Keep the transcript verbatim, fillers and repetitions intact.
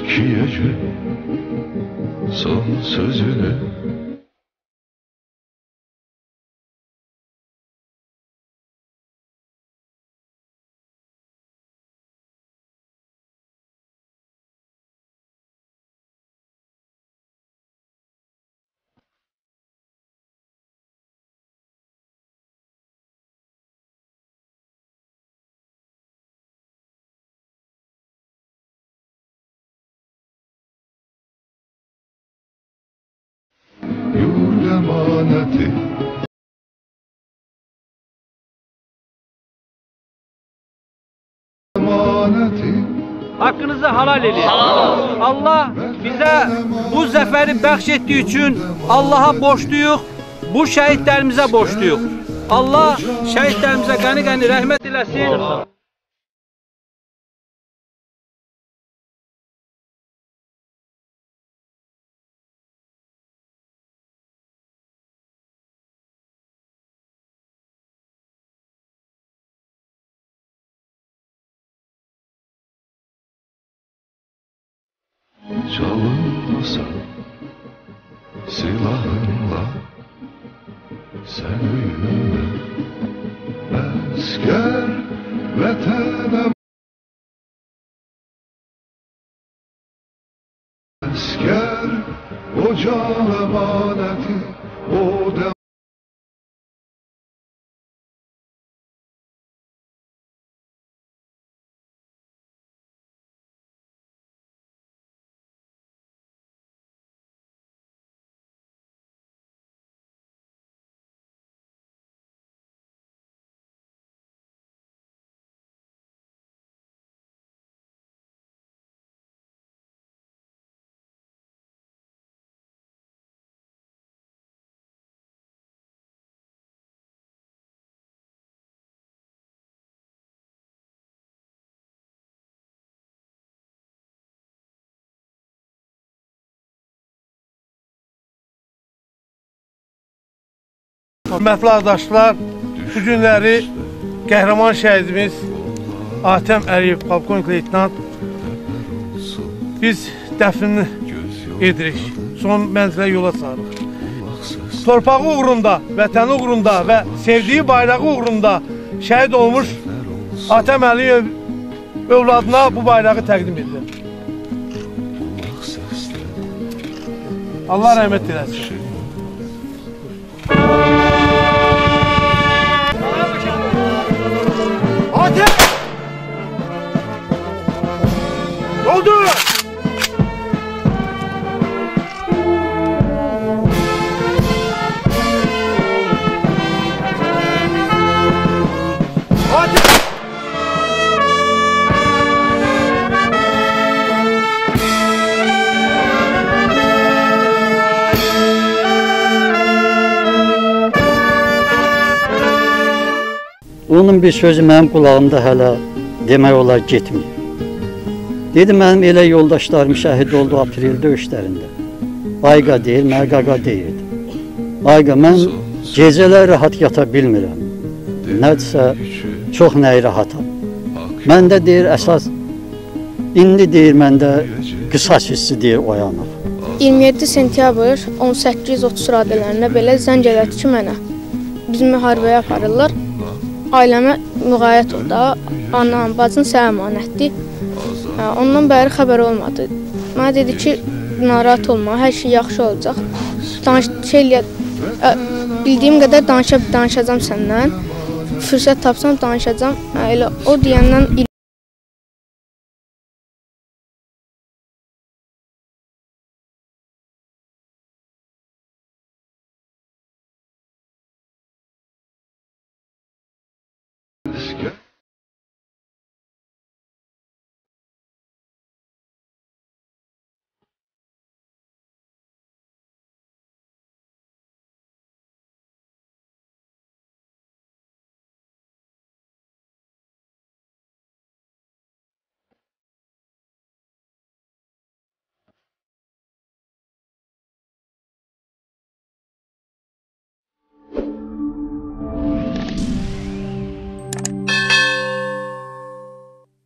Türkiye'ce son sözünü yurt emaneti emaneti Hakkınızı halal edin. Allah bize bu zaferi bəxş etdiği için Allah'a borçluyuq. Bu şehitlerimize borçluyuq. Allah şehitlerimize gani gani rahmet eləsin. Çalınmasa silahınla sen ölüme asker vatana asker o can emaneti o da Hörmətli arkadaşlar, bu günləri qəhrəman şəhidimiz Atəm Əliyev, polkovnik leytenant, biz dəfnini edirik, son mənzilə yola çağırıq. Torpağı uğrunda, vətəni uğrunda və sevdiyi bayrağı uğrunda şəhid olmuş Atəm Əliyev övladına bu bayrağı təqdim edilir. Allah rəhmət eləsin. Hadi! Oldu! Hadi! Onun bir sözü mənim qulağımda hələ demək olar getmir. Dedi, mənim elə yoldaşlarım şəhid oldu aprel döyüşlərində. Ayqa deyir, mənə qaqa deyirdi. Ayqa, mən gecələr rahat yata bilmirəm. Nədirsə, çox nəyi rahatam. Məndə deyir, əsas, indi deyir, məndə qısas hissi deyir, oyanır. iyirmi yeddi sentyabr on səkkiz otuz radələrində belə zəng elədi ki, mənə. Biz müharibəyə aparırlar. Ailəmə müğayət oldu. Anam, bacın sənə əmanətdir. Ondan bəri xəbər olmadı. Mənə dedi ki, narahat olma, hər şey yaxşı olacaq. Danış, şey, bildiyim qədər danışa, danışacağam səndən. Fürsət tapsam danışacağam. Elə o deyəndən asker